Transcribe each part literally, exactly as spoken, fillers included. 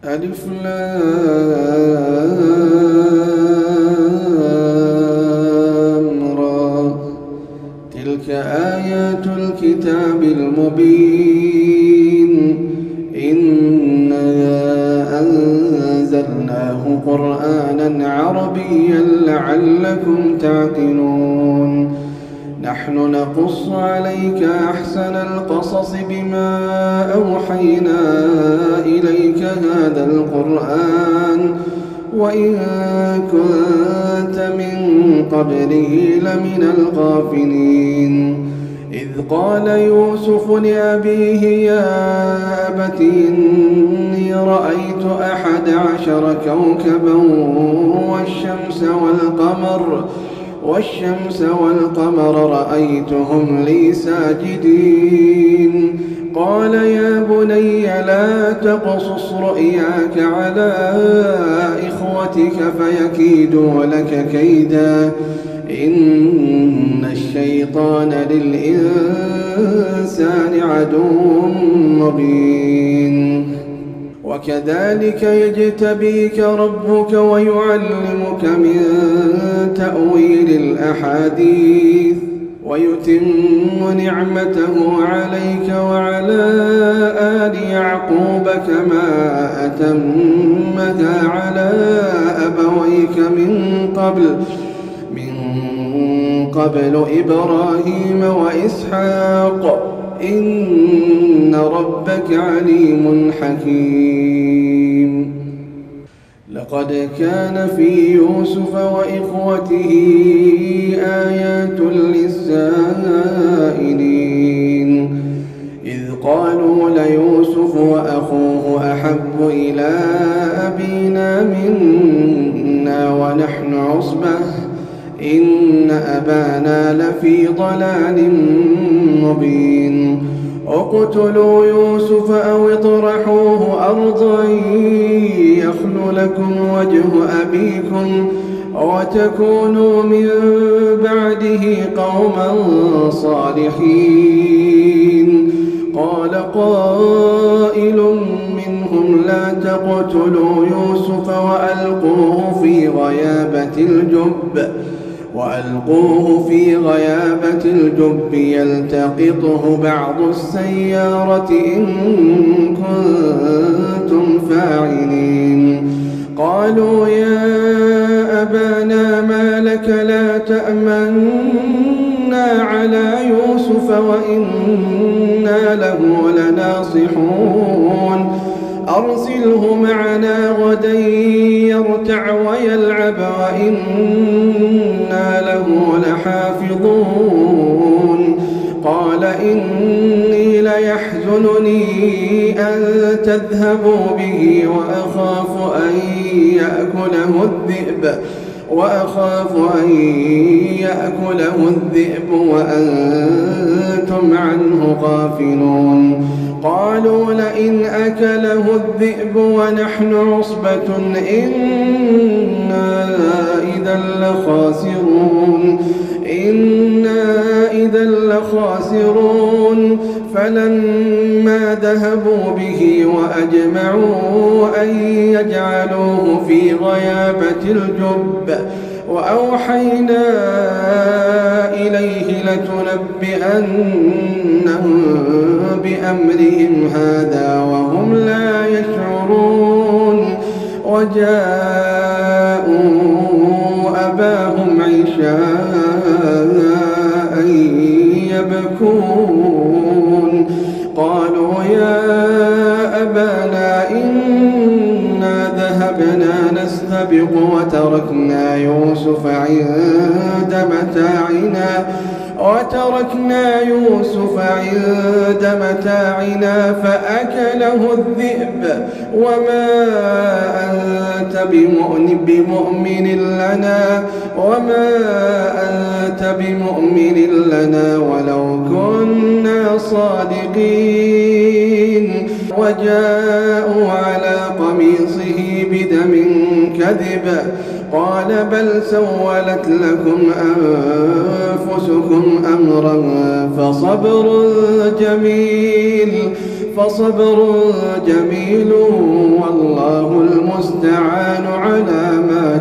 ألف لام را. تلك آيات الكتاب المبين. إنا أنزلناه قرآنا عربيا لعلكم تعقلون. نحن نقص عليك أحسن القصص بما أوحينا إليك هذا القرآن وإن كنت من قبله لمن الغافلين. إذ قال يوسف لأبيه يا أبت إني رأيت أحد عشر كوكبا والشمس والقمر والشمس والقمر رأيتهم لي ساجدين. قال يا بني لا تقصص رؤياك على إخوتك فيكيدوا لك كيدا إن الشيطان للإنسان عدو مبين. وكذلك يجتبيك ربك ويعلمك من تأويل الأحاديث ويتم نعمته عليك وعلى آل يعقوب كما أتمها على أبويك من قبل من قبل إبراهيم وإسحاق إن ربك عليم حكيم. لقد كان في يوسف وإخوته آيات للسائلين إذ قالوا ليوسف وأخوه أحب إلى أبينا منا ونحن عصبة إن أبانا لفي ضلال مبين. اقتلوا يوسف أو اطرحوه أرضا يخل لكم وجه أبيكم وتكونوا من بعده قوما صالحين. قال قائل منهم لا تقتلوا يوسف وألقوه في غيابة الجب وألقوه في غيابة الجب يلتقطه بعض السيارة إن كنتم فاعلين. قالوا يا أبانا ما لك لا تأمنا على يوسف وإنا له لناصحون. أرسله معنا غدا يرتع ويلعب وإنا له لحافظون. قال إني ليحزنني أن تذهبوا به وأخاف أن يأكله الذئب وأخاف أن يأكله الذئب وأنتم عنه غافلون. قالوا لئن أكله الذئب ونحن عصبة إنا إذا لخاسرون إنا إذا لخاسرون. فلما ذهبوا به وأجمعوا أن يجعلوه في غيابة الجب وأوحينا إليه لتنبئنهم بأمرهم هذا وهم لا يشعرون. وجاءوا أباهم عشاء يبكون. قالوا يا أبانا إنا ذهبنا نستبق وتركنا يوسف عند متاعنا وتركنا يوسف عند متاعنا فأكله الذئب وما أنت بمؤمن لنا وما أنت بمؤمن لنا ولو كنا صادقين. وجاءوا على قميصه بدم كذب قال بل سولت لكم أنفسكم أمرا فصبر جميل فصبر جميل والله المستعان على ما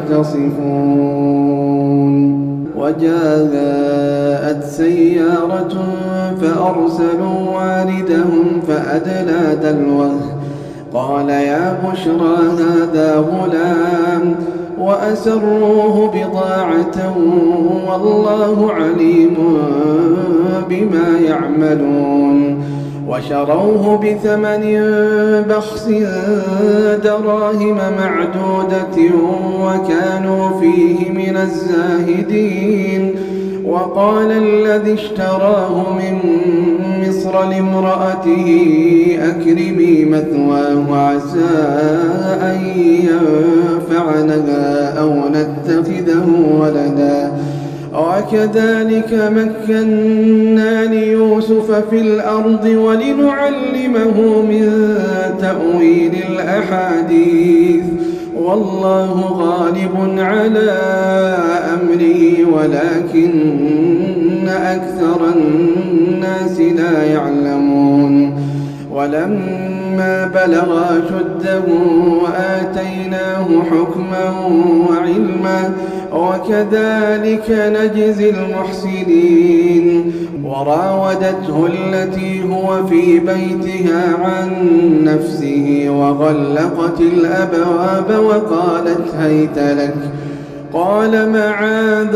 تصفون. وجاءت سيارة فأرسلوا واردهم فأدلى دلوه قال يا بشرى هذا غلام وأسروه بضاعة والله عليم بما يعملون. وشروه بثمن بخس دراهم معدودة وكانوا فيه من الزاهدين. وقال الذي اشتراه من مصر لامرأته أكرمي مثواه عسى أن ينفعنا أو نتخذه ولدا. وكذلك مكنا ليوسف في الأرض ولنعلمه من تأويل الأحاديث والله غالب على أمره ولكن أكثر الناس لا يعلمون. ولما بلغ أشده وآتيناه حكما وعلما وكذلك نجزي المحسنين. وراودته التي هو في بيتها عن نفسه وغلقت الأبواب وقالت هيت لك قال معاذ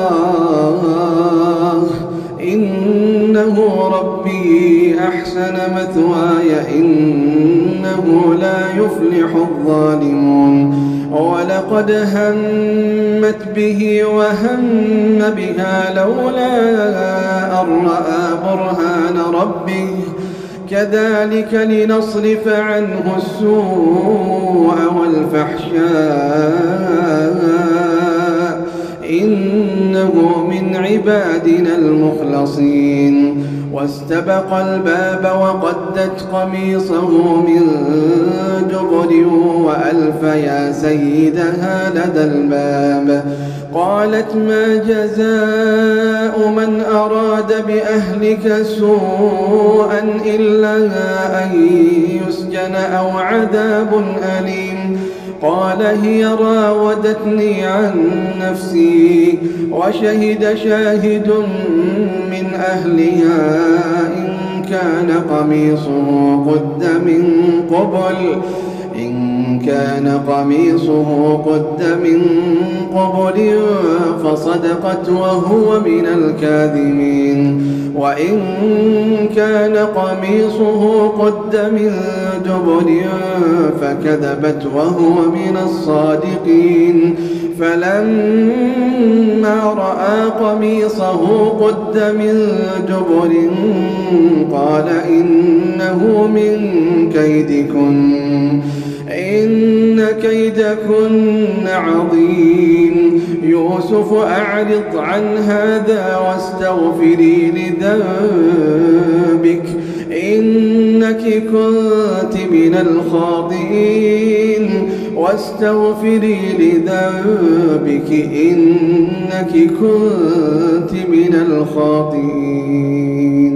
الله إنه ربي أحسن مثواي إنه لا يفلح الظالمون. ولقد همت به وهم بها لولا أن رأى برهان ربه كذلك لنصرف عنه السوء والفحشاء إنه من عبادنا المخلصين. واستبق الباب وقدت قميصه من دبر وألف يا سيدها لدى الباب قالت ما جزاء من أراد بأهلك سوءا إلا أن يسجن أو عذاب أليم. قال هي راودتني عن نفسي وشهد شاهد من أهلها إن كان قميصه قد من قبل إن كان قميصه قد من قبل فصدقت وهو من الكاذبين وإن كان قميصه قد من دبر فكذبت وهو من الصادقين. فلما رأى قميصه قد من دبر قال إنه من كيدكن إن كيدكن عظيم. يوسف أعرض عن هذا واستغفري لذنبك إنك كنت من الخاطئين واستغفري لذنبك إنك كنت من الخاطئين.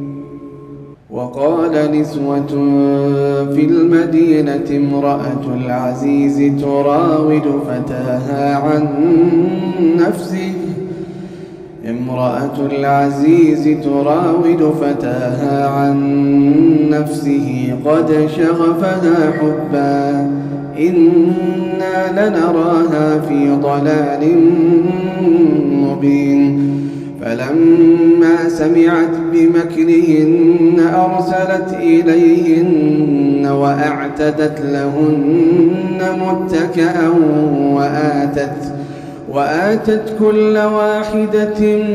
وقال نسوة في المدينة امرأة العزيز تراود فتاها عن نفسه امرأة العزيز تراود فتاها عن نفسه قد شغفها حبا إنا لنراها في ضلال مبين. فلما سمعت بمكرهن أرسلت إليهن وأعتدت لهن متكئا وآتت وآتت كل واحدة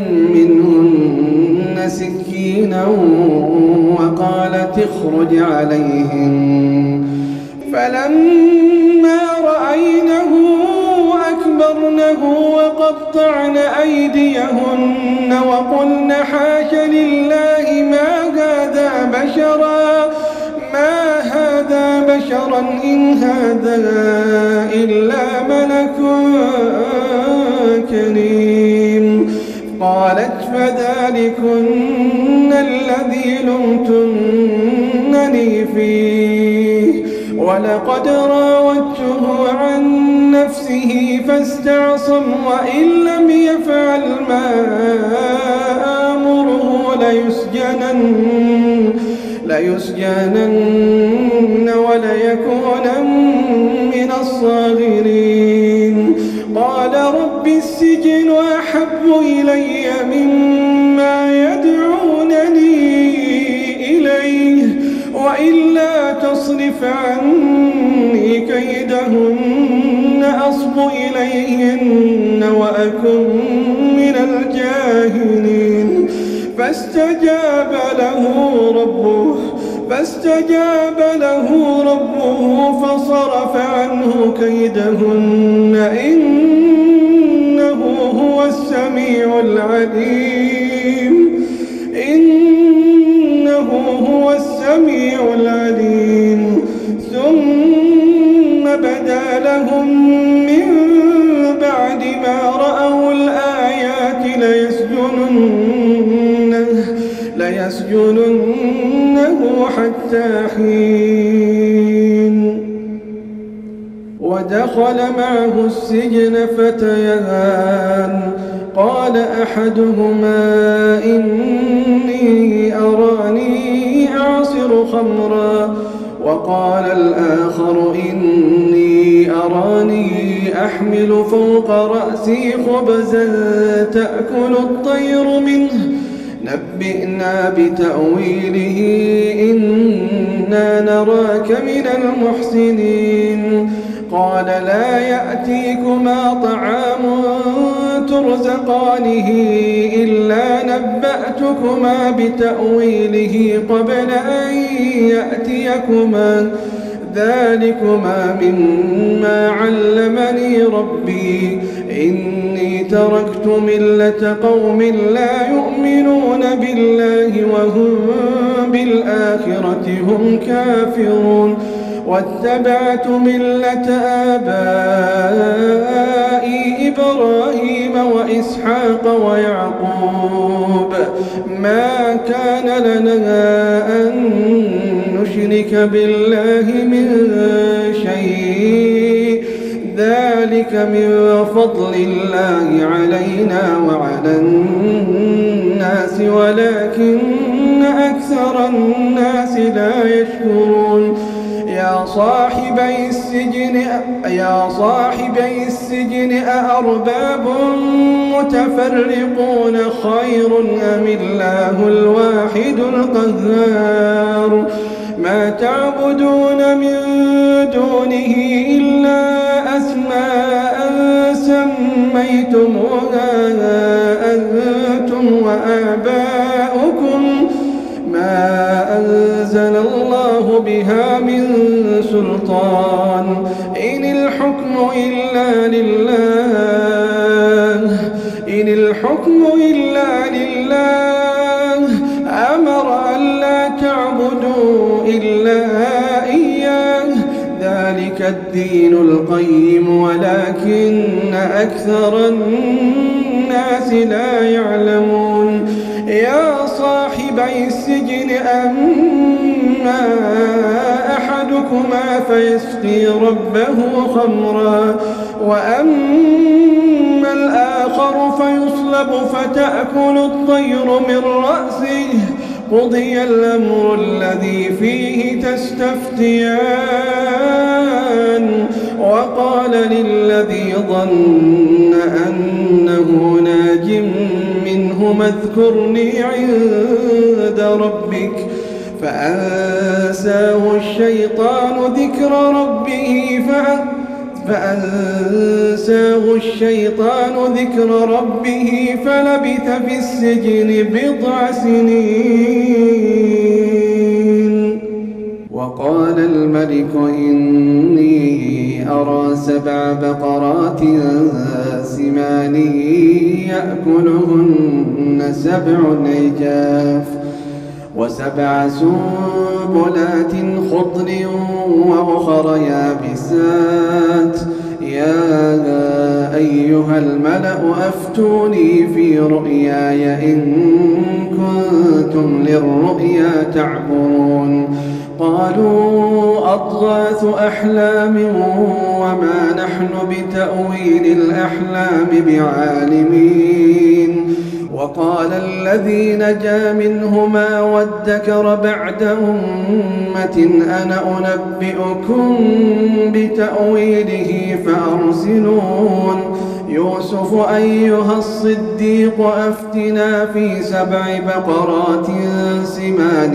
منهن سكينا وقالت اخرج عليهن. فلما رأينه أكبرنه وقطعن أيديهن وقلن حاش لله ما هذا بشرا ما هذا بشرا إن هذا إلا ملك كريم. قالت فذلكن الذي لمتنني فيه ولقد راودته عن نفسه فاستعصم ولئن لم يفعل ما آمره ليسجنن, ليسجنن وليكونن من الصاغرين. قال رب السجن أحب إلي مما يدعونني إليه وإلا تصرف عني كيدهن أصب إليهن وأكن من الجاهلين. فاستجاب له ربه فاستجاب له ربه فصرف عنه كيدهن إنه هو السميع العليم إنه هو السميع العليم. ثم بدا لهم من بعد ما رأوا الآيات ليسجننه, ليسجننه حتى حين. ودخل معه السجن فتيان قال أحدهما إني أراني أعصر خمرا وقال الآخر إني أراني أحمل فوق رأسي خبزا تأكل الطير منه نبئنا بتأويله إنا نراك من المحسنين. قال لا يأتيكما طعام ترزقانه إلا نبأتكما بتأويله قبل أن يأتيكما ذلكما مما علمني ربي إني تركت ملة قوم لا يؤمنون بالله وهم بالآخرة هم كافرون واتبعت ملة آبائي إبراهيم وإسحاق ويعقوب ما كان لنا أن نشرك بالله من شيء ذلك من فضل الله علينا وعلى الناس ولكن أكثر الناس لا يشكرون. يا صاحبي السجن يا صاحبي السجن أأرباب متفرقون خير أم الله الواحد القهار. ما تعبدون من دونه إلا أسماء سميتموها أنتم وآباؤكم ما أنزل الله بها من سلطان إن الحكم إلا لله إن الحكم إلا لله أمر ألا تعبدوا إلا إياه ذلك الدين القيم ولكن أكثر الناس لا يعلمون. يا صاحبي السجن أما أحدكما فيسقي ربه خمرا وأما الآخر فيصلب فتأكل الطير من رأسه قضي الأمر الذي فيه تستفتيان. وقال للذي ظن أنه ناج منه اذكرني عند ربك فأنساه الشيطان ذكر ربه فأنساه الشيطان ذكر ربه فلبث في السجن بضع سنين. وقال الملك إني أرى سبع بقرات سمان يأكلهن سبع عجاف وسبع سنبلات خضر وأخر يابسات يا أيها الملأ أفتوني في رؤياي إن كنتم للرؤيا تعبرون قالوا أضغاث أحلام وما نحن بتأويل الأحلام بعالمين وقال الذي نجا منهما وادكر بعد أمة أنا أنبئكم بتأويله فأرسلون يوسف أيها الصديق أفتنا في سبع بقرات سمان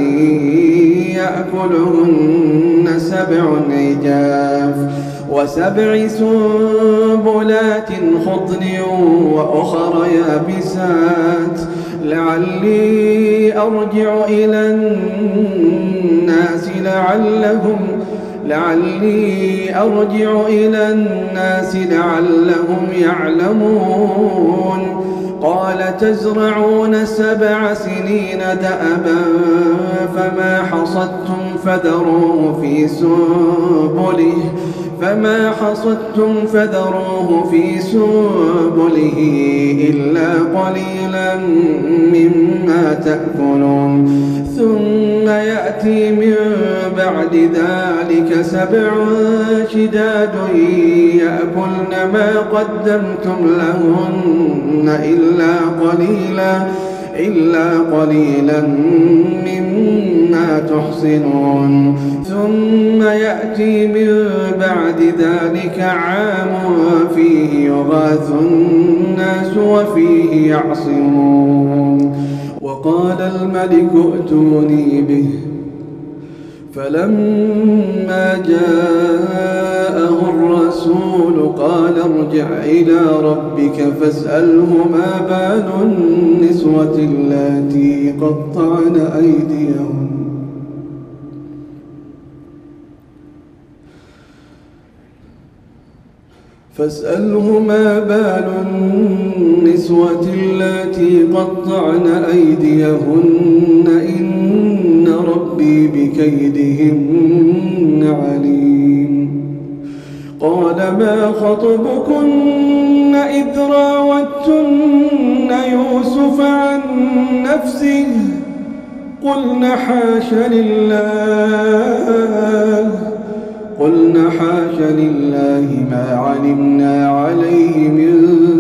يأكلهن سبع عجاف وسبع سنبلات خضر وأخر يابسات لعلي أرجع إلى الناس لعلهم لعلي أرجع إلى الناس لعلهم يعلمون قال تزرعون سبع سنين دأبا فما حصدتم فذروه في سنبله فما حصدتم فذروه في سنبله إلا قليلا مما تأكلون ثم يأتي من بعد ذلك سبع شداد يأكلن ما قدمتم لهن إلا قليلا إلا قليلا مما تحصنون ثم يأتي من بعد ذلك عام فيه يغاث الناس وفيه يعصرون وقال الملك ائتوني به فلما جاءه الرسول قال ارجع إلى ربك فاسأله ما بال النسوة اللاتي قطعن أيديهن فاسأله ما بال النسوة اللاتي قطعن أيديهن إن ربي بكيدهن عليم قال ما خطبكن إذ راوتن يوسف عن نفسه قلن حاش لله قلنا حاش لله ما علمنا عليه من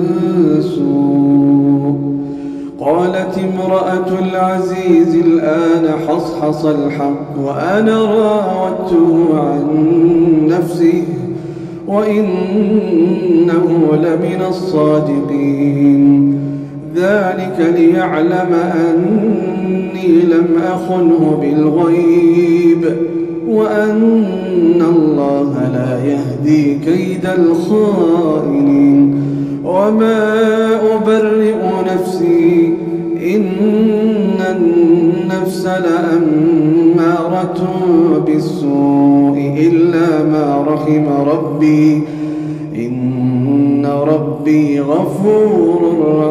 سوء قالت امرأة العزيز الآن حصحص الحق وأنا راودته عن نفسه وإنه لمن الصادقين ذلك ليعلم أني لم أخنه بالغيب وأن الله لا يهدي كيد الخائنين وما أبرئ نفسي إن النفس لأمارة بالسوء إلا ما رحم ربي إن ربي غفور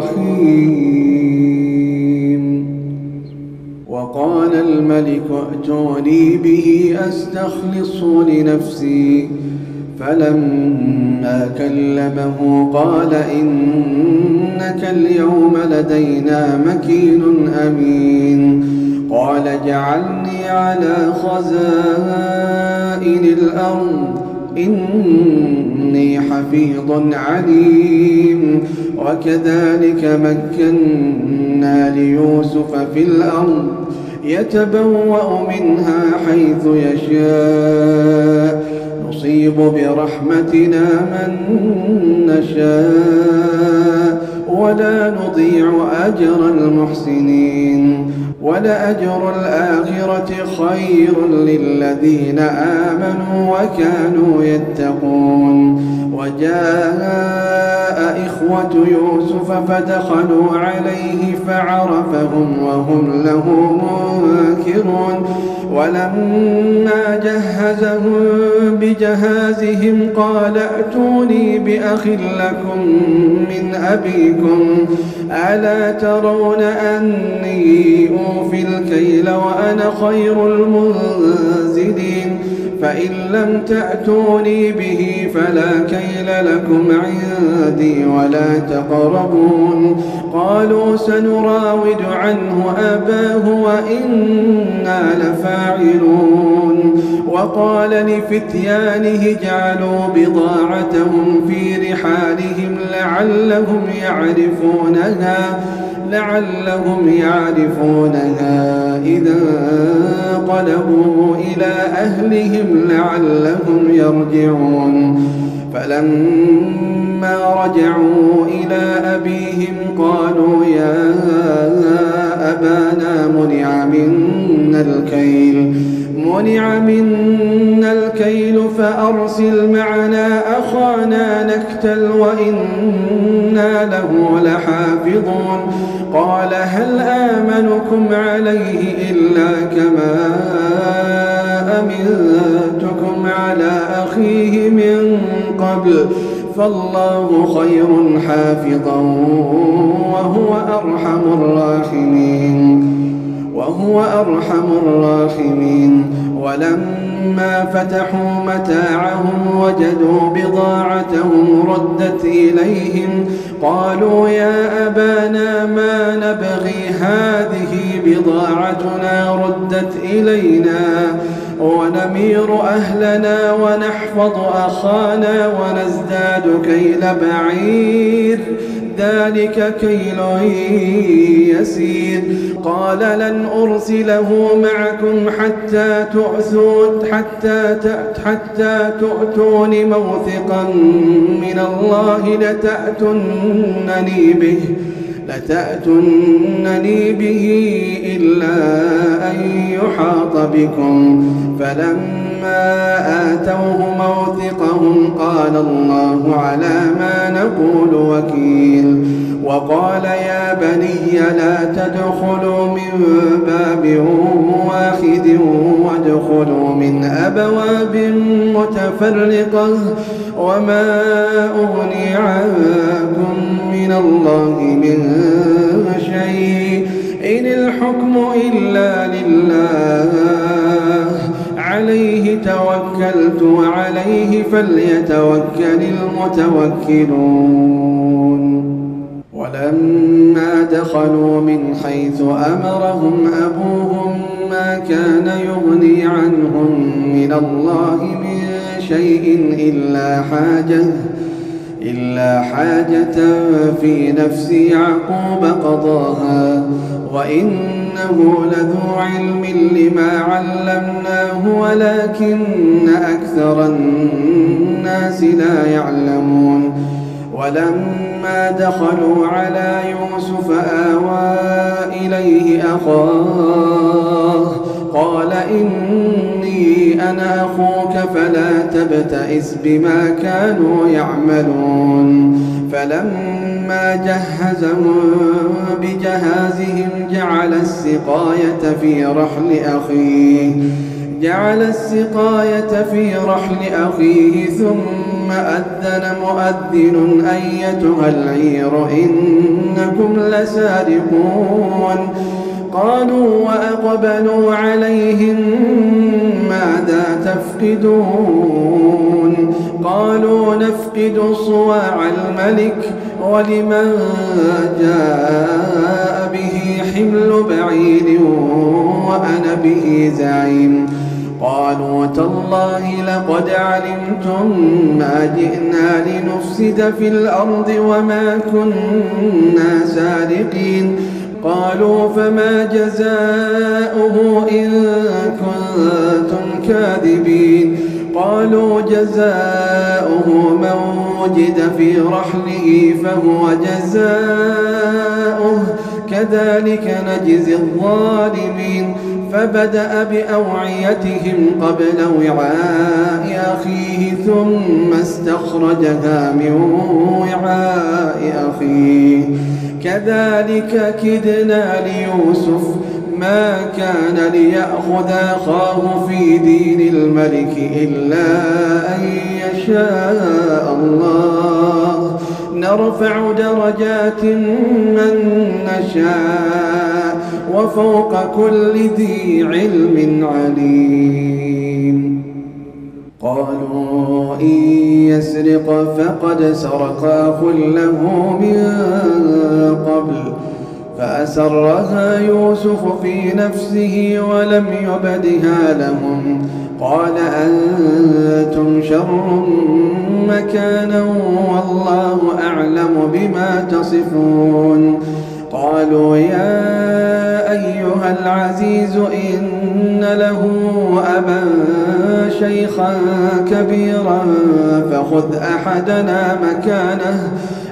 رحيم وقال الملك ائتوني به أستخلصه لنفسي فلما كلمه قال إنك اليوم لدينا مكين أمين قال اجعلني على خزائن الأرض إني حفيظ عليم وكذلك مكنا ليوسف في الأرض يتبوأ منها حيث يشاء نصيب برحمتنا من نشاء ولا نضيع أجر المحسنين ولأجر الآخرة خير للذين آمنوا وكانوا يتقون وجاء إخوة يوسف فدخلوا عليه فعرفهم وهم له منكرون ولما جهزهم بجهازهم قال ائتوني بأخ لكم من أبيكم ألا ترون أني أوفي الكيل وأنا خير المنزلين فإن لم تأتوني به فلا كيل لكم عندي ولا تقربون. قالوا سنراود عنه أباه وإنا لفاعلون. وقال لفتيانه جعلوا بضاعتهم في رحالهم لعلهم يعرفونها لعلهم يعرفونها إذا انقلبوا إلى أهلهم لعلهم يرجعون. فلما رجعوا إلى أبيهم قالوا يا أبانا منع منا الكيل منع منا الكيل فأرسل معنا أخانا نكتل وإنا له لحافظون. قال هل آمنكم عليه إلا كما أمنتكم على أخيه من قبل فالله خير حافظا وهو أرحم الراحمين وهو أرحم الراحمين. ولما فتحوا متاعهم وجدوا بضاعتهم ردت إليهم قالوا يا أبانا ما نبغي هذه بضاعتنا ردت إلينا ونمير أهلنا ونحفظ أخانا ونزداد كيل بعير ذلك كيل يسير. قال لن أرسله معكم حتى تؤتون حتى حتى تؤتون موثقا من الله لتأتونني به لتأتونني به إلا أن يحاط بكم. فلما آتوه موثقهم قال الله على ما نقول وكيل. وقال يا بني لا تدخلوا من باب واحد وادخلوا من أبواب متفرقة وما أغني عنكم من الله من شيء إن الحكم إلا لله عليه توكلت وعليه فليتوكل المتوكلون. ولما دخلوا من حيث أمرهم أبوهم ما كان يغني عنهم من الله من شيء إلا حاجة إلا حاجة في نفس يعقوب قضاها وإنه لذو علم لما علمناه ولكن أكثر الناس لا يعلمون. ولما دخلوا على يوسف آوى إليه أخاه قال إني أنا أخوك فلا تبتئس بما كانوا يعملون. فلما جهزهم بجهازهم جعل السقاية في رحل أخيه جعل السقاية في رحل أخيه ثم أذن مؤذن أيتها العير إنكم لسارقون. قالوا وأقبلوا عليهم ماذا تفقدون؟ قالوا نفقد صواع الملك ولمن جاء به حمل بعير وأنا به زعيم. قالوا تالله لقد علمتم ما جئنا لنفسد في الأرض وما كنا سارقين. قالوا فما جزاؤه إن كنتم كاذبين. قالوا جزاؤه من وجد في رحله فهو جزاؤه كذلك نجزي الظالمين. فبدأ بأوعيتهم قبل وعاء أخيه ثم استخرجها من وعاء أخيه كذلك كدنا ليوسف ما كان ليأخذ أخاه في دين الملك إلا أن يشاء الله نرفع درجات من نشاء وفوق كل ذي علم عليم. قالوا إن يسرق فقد سرق أخ له من قبل فأسرها يوسف في نفسه ولم يبدها لهم قال أنتم شر مكانا والله أعلم بما تصفون. قالوا يا أيها العزيز إن له أبا شيخا كبيرا فخذ أحدنا مكانه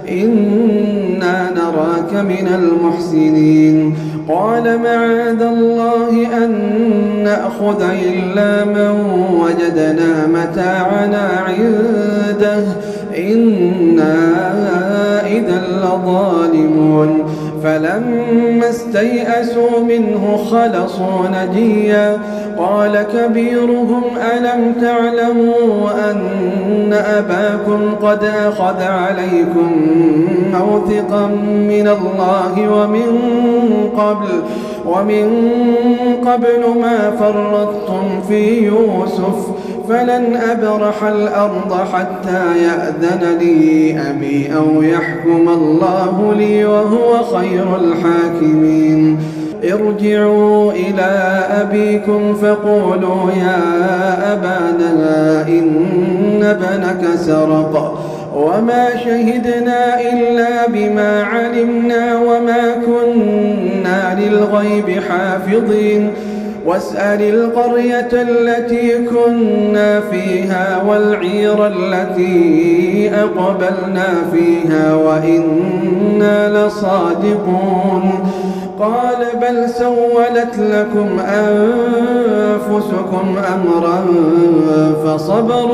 إنا نراك من المحسنين. قال معاذ الله أن نأخذ إلا من وجدنا متاعنا عنده إنا إذا لظالمون. فلما استيئسوا منه خلصوا نجيا قال كبيرهم ألم تعلموا أن أباكم قد أخذ عليكم موثقا من الله ومن قبل ومن قبل ما فرطتم في يوسف فلن أبرح الأرض حتى يأذن لي أبي أو يحكم الله لي وهو خير الحاكمين. ارجعوا إلى أبيكم فقولوا يا أبانا إن ابنك سرق وما شهدنا إلا بما علمنا وما كنا للغيب حافظين. واسأل القرية التي كنا فيها والعير التي أقبلنا فيها وإنا لصادقون. قال بل سولت لكم أنفسكم أمرا فصبر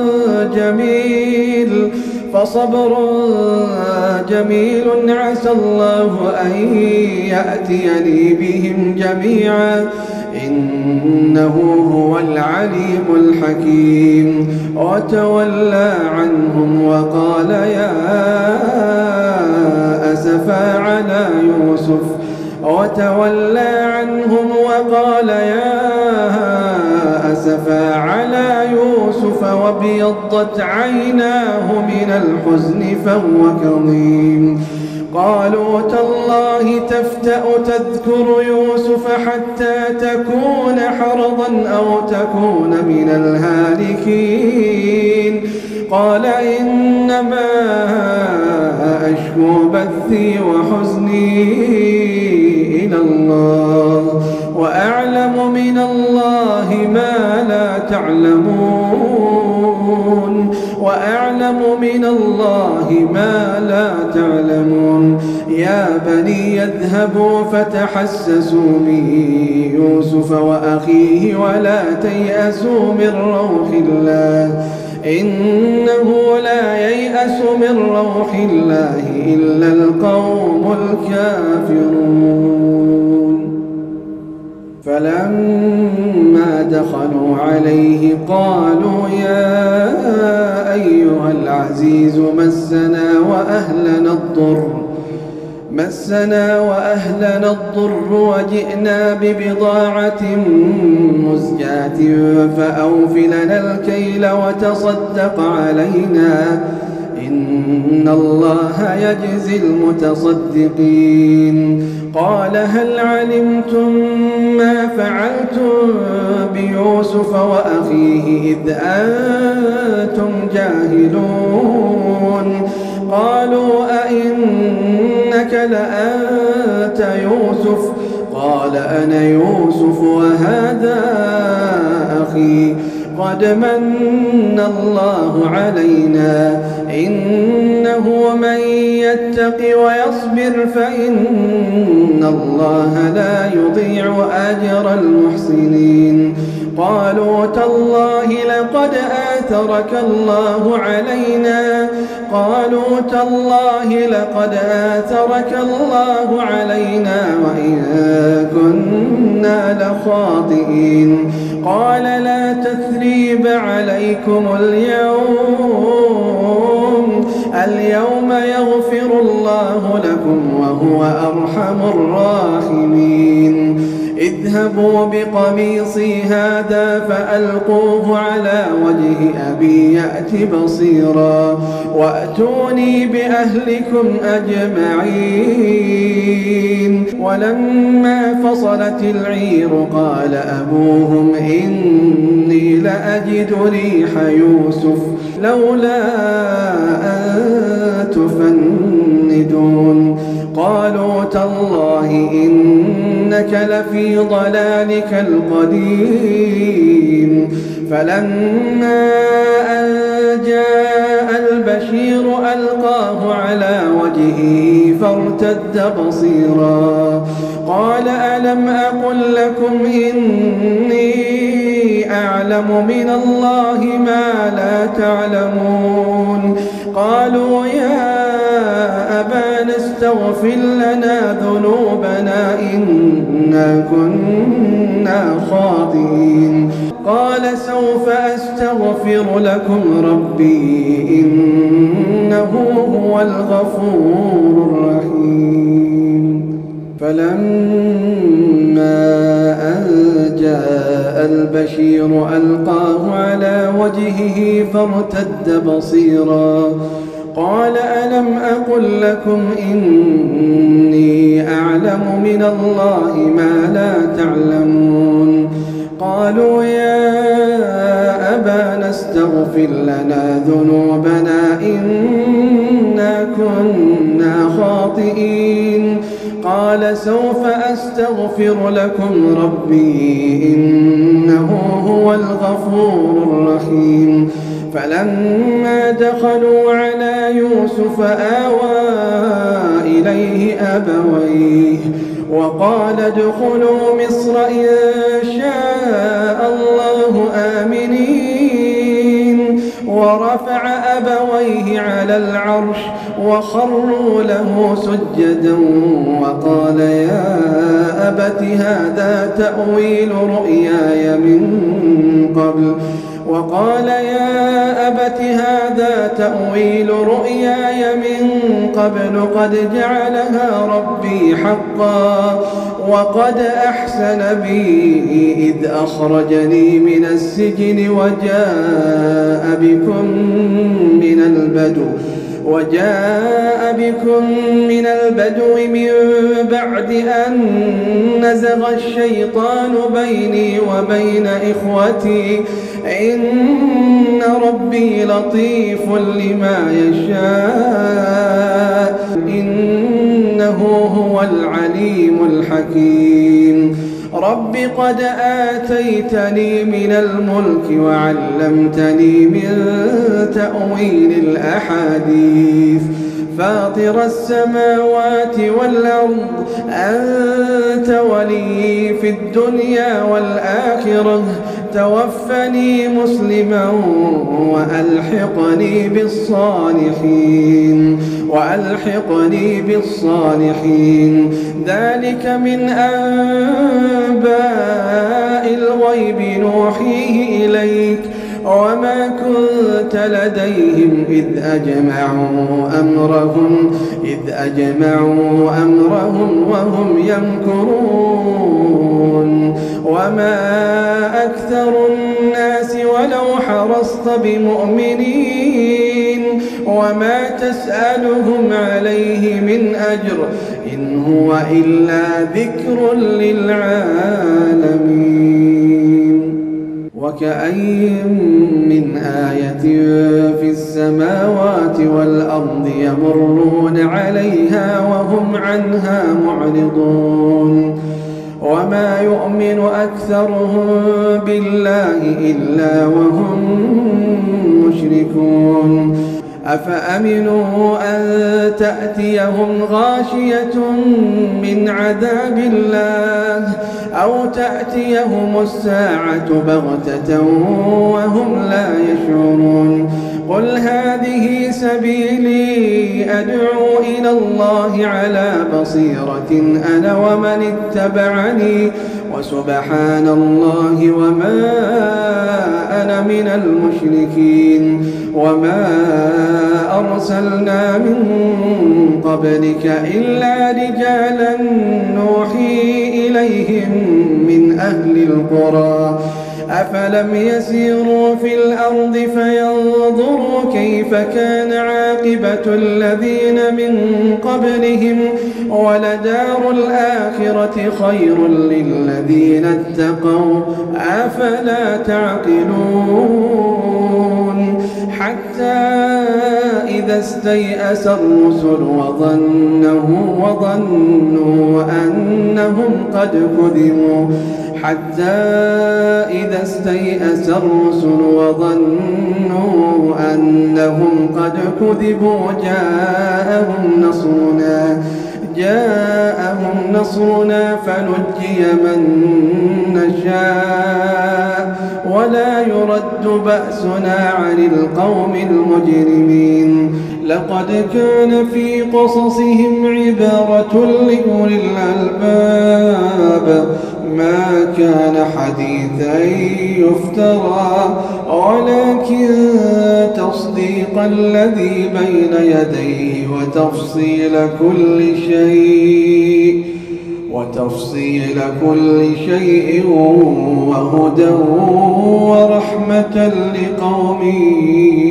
جميل فصبر جميل عسى الله أن يأتيني بهم جميعا إنه هو العليم الحكيم. وتولى عنهم وقال يا أسفا على يوسف وتولى عنهم وقال يا أسفا على يوسف وابيضت عيناه من الحزن فهو كظيم. قالوا تالله تفتأ تذكر يوسف حتى تكون حرضا أو تكون من الهالكين. قال إنما أشكو بثي وحزني إلى الله وأعلم من الله ما لا تعلمون وأعلم من الله ما لا تعلمون. يا بني يذهبوا فتحسسوا من يوسف وأخيه ولا تيأسوا من روح الله إنه لا ييأس من روح الله إلا القوم الكافرون. فلما دخلوا عليه قالوا يا أيها العزيز مسنا وأهلنا الضر مسنا وأهلنا الضر وجئنا ببضاعة مزجاة فأوف لنا الكيل وتصدق علينا إن الله يجزي المتصدقين. قال هل علمتم ما فعلتم بيوسف وأخيه إذ أنتم جاهلون. قالوا أئنك لأنت يوسف قال أنا يوسف وهذا أخي قد من الله علينا إنه من يتق ويصبر فإن الله لا يضيع أجر المحسنين. قالوا تالله لقد آثرك الله علينا قالوا تالله لقد آثرك الله علينا وإن كنا لخاطئين. قال لا تثريب عليكم اليوم اليوم يغفر الله لكم وهو أرحم الراحمين. اذهبوا بقميصي هذا فألقوه على وجه أبي يأت بصيرا وأتوني بأهلكم أجمعين. ولما فصلت العير قال أبوهم إني لأجد ريح يوسف لولا أن تفندون. قالوا تالله إنك لفي ضلالك القديم. فلما أن جاء البشير ألقاه على وجهه فارتد بصيرا قال ألم أقل لكم إني أعلم من الله ما لا تعلمون. قالوا يا أبانا استغفر لنا ذنوبنا إنا كنا خاطئين. قال سوف أستغفر لكم ربي إنه هو الغفور الرحيم. فلما أن جاء البشير ألقاه على وجهه فارتد بصيرا قال ألم أقل لكم إني أعلم من الله ما لا تعلمون. قالوا يا أبانا استغفر لنا ذنوبنا إنا كنا خاطئين. قال سوف أستغفر لكم ربي إنه هو الغفور الرحيم. فلما دخلوا على يوسف آوى إليه أبويه وقال ادخلوا مصر إن شاء الله آمنين. ورفع أبويه على العرش وخروا له سجدا وقال يا أبت هذا تأويل رؤياي من قبل وقال يا أبت هذا تأويل رؤياي من قبل قد جعلها ربي حقا وقد أحسن بي إذ أخرجني من السجن وجاء بكم من البدو وجاء بكم من البدو من بعد أن نزغ الشيطان بيني وبين إخوتي إن ربي لطيف لما يشاء إنه هو العليم الحكيم. رب قد آتيتني من الملك وعلمتني من تأويل الأحاديث فاطر السماوات والأرض أنت ولي في الدنيا والآخرة توفني مسلما وألحقني بالصالحين وألحقني بالصالحين. ذلك من أنباء الغيب نوحيه إليك وما كنت لديهم إذ أجمعوا أمرهم إذ أجمعوا أمرهم وهم يمكرون. وما أكثر الناس ولو حرصت بمؤمنين وما تسألهم عليه من أجر إن هو إلا ذكر للعالمين. وكأين من آية في السماوات والأرض يمرون عليها وهم عنها معرضون. وما يؤمن أكثرهم بالله إلا وهم مشركون. أفأمنوا أن تأتيهم غاشية من عذاب الله أو تأتيهم الساعة بغتة وهم لا يشعرون. قل هذه سبيلي أدعو إلى الله على بصيرة أنا ومن اتبعني وسبحان الله وما أنا من المشركين وما أرسلنا من قبلك إلا رجالا نوحي إليهم من أهل القرى أفلم يسيروا في الأرض فينظروا كيف كان عاقبة الذين من قبلهم ولدار الآخرة خير للذين اتقوا أفلا تعقلون حتى إذا استيأس الرسل وظنوا وظنوا أنهم قد كذبوا حتى إذا استيأس الرسل وظنوا أنهم قد كذبوا جاءهم نصرنا جاءهم نصرنا فنجي من نشاء ولا يرد بأسنا عن القوم المجرمين لقد كان في قصصهم عبرة لأولي الألباب ما كان حديثا يفترى ولكن تصديق الذي بين يديه وتفصيل كل شيء وتفصيل كل شيء وهدى ورحمة لقوم